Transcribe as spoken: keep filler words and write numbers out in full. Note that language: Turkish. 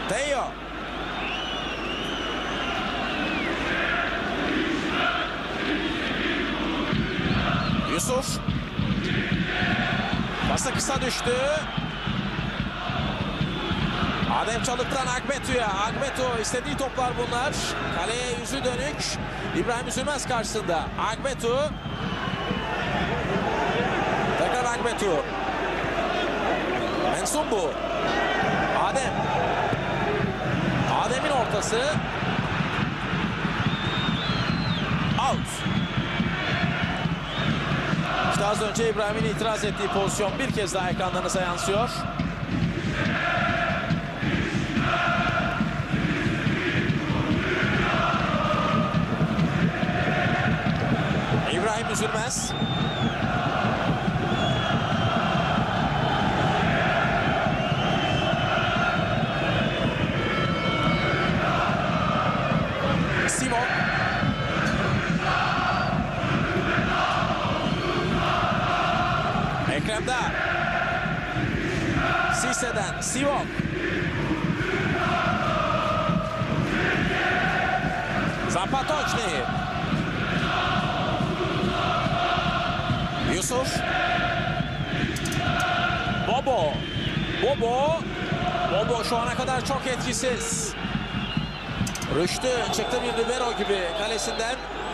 Teo. Yusuf. Pası kısa düştü. Adem Çalık'tan Agbetu'ya. Agbetu istediği toplar bunlar. Kaleye yüzü dönük. İbrahim Üzülmez karşısında. Agbetu. Tekrar Agbetu. Mensumbu. Adem. Adem'in ortası. Out. İşte az önce İbrahim'in itiraz ettiği pozisyon bir kez daha ekranlarınıza yansıyor. İbrahim Üzülmez. Simon. Ekrem'de. Sise'den Simon. Zapatoçni. Yusuf. Bobo. Bobo. Bobo şu ana kadar çok etkisiz. Rüştü çıktı bir libero gibi kalesinden.